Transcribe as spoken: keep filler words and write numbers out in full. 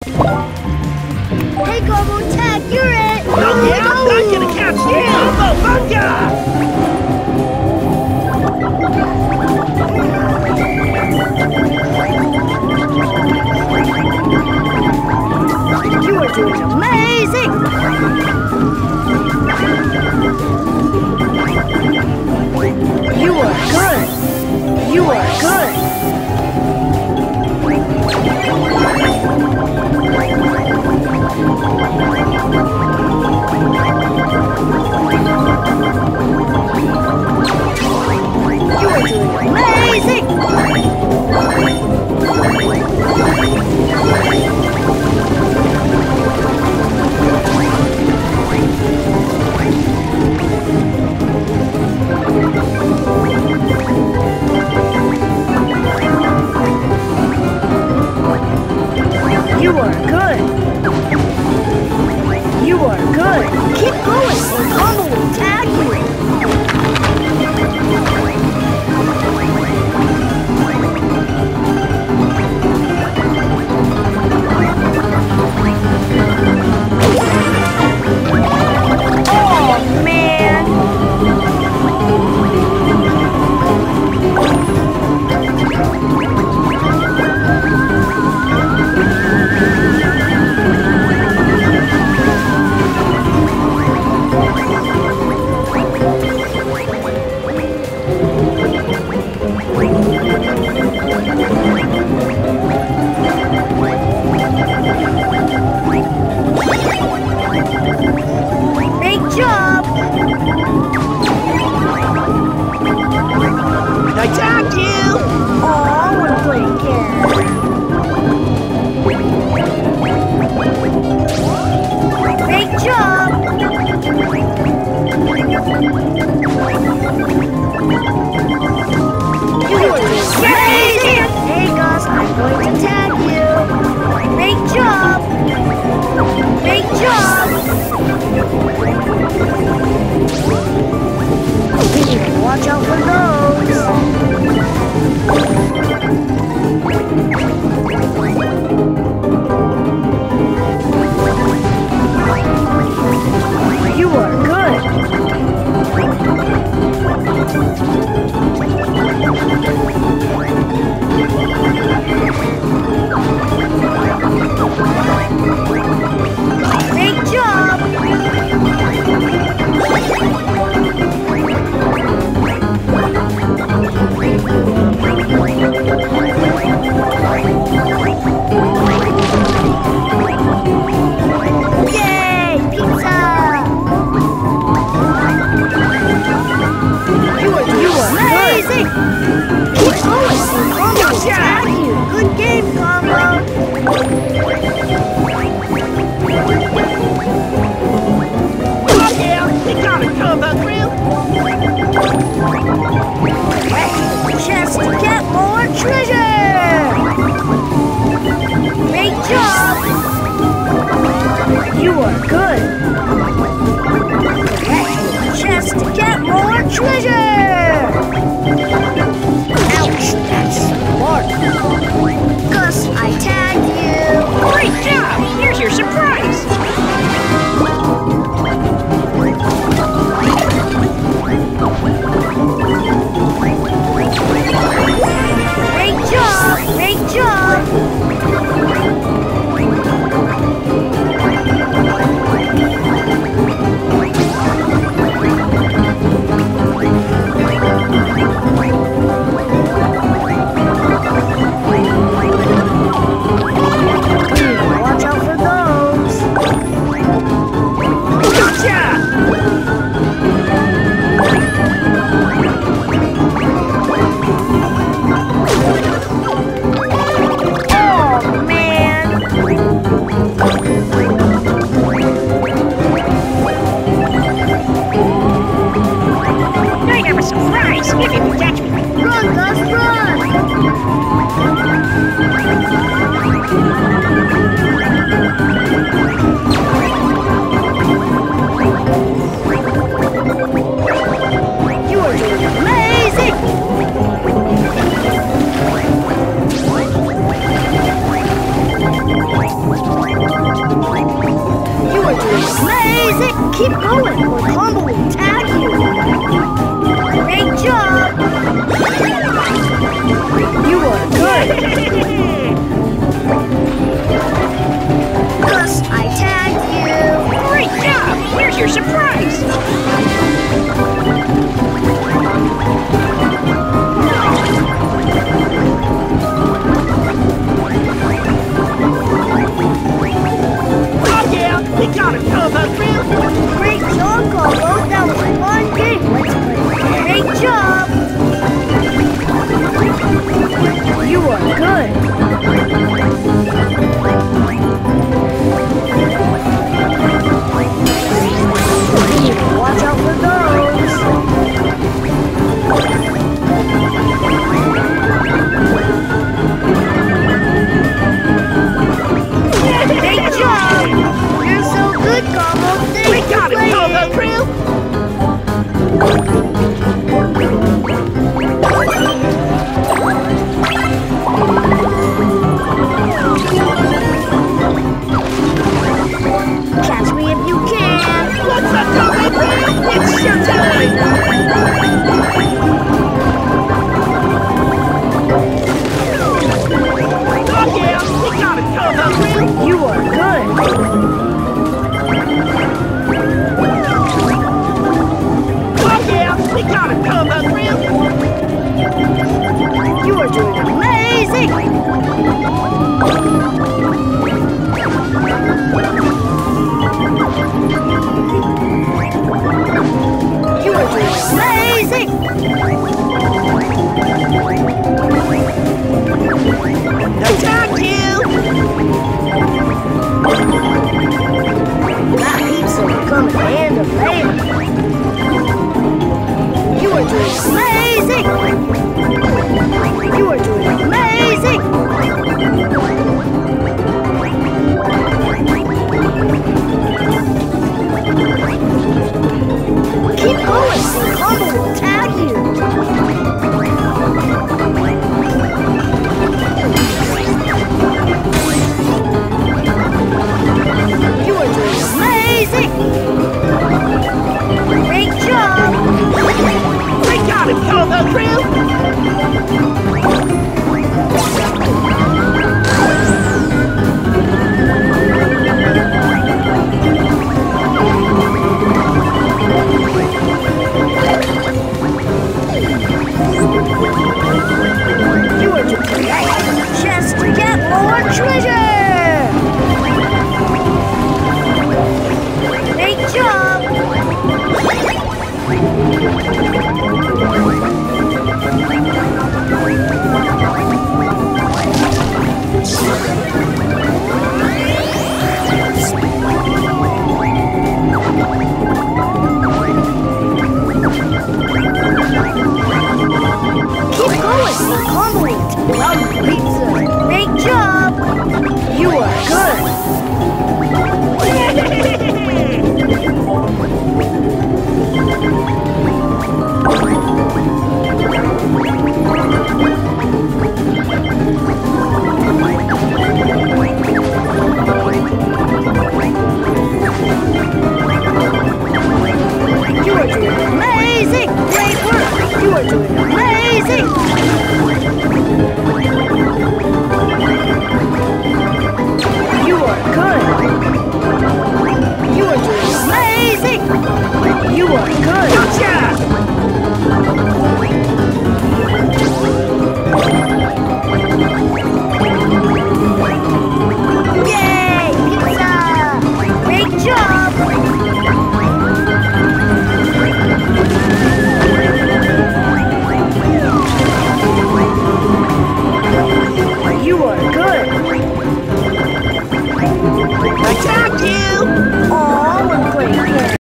Hey, Combo, tag, you're it! No, yeah, I'm not gonna catch you! Combo Panda! You are doing amazing! You are good! You are good! You are doing amazing! amazing! Keep going, or Combo will tag you! Great job! You are good! Gus, I tagged you! Great job! Here's your surprise! We got it, Combo Panda! Great job, Combo! That was a fun game! Let's play! Great job! You are good! Watch out for those! Great job! You're so good, Combo! Thanks We got for it, Combo Panda! Catch me if you can! What's up, Combo Panda? It's your time! Oh yeah, we got it, Combo Panda! You are good! Oh yeah, we got it, Combo Panda! You are doing amazing! You are doing amazing! Attack you! That pizza will come in handy later. You are doing amazing! You are doing amazing! Keep going, so Combo will tag you! You are doing amazing! Great job! We got it, Combo Panda! You are doing great! Just to get more treasure! Great job! Keep going, so Combo will love pizza! Great job! You are good! You are doing amazing! Great work! You are doing amazing! You are good! You are doing amazing! You are good! Gotcha!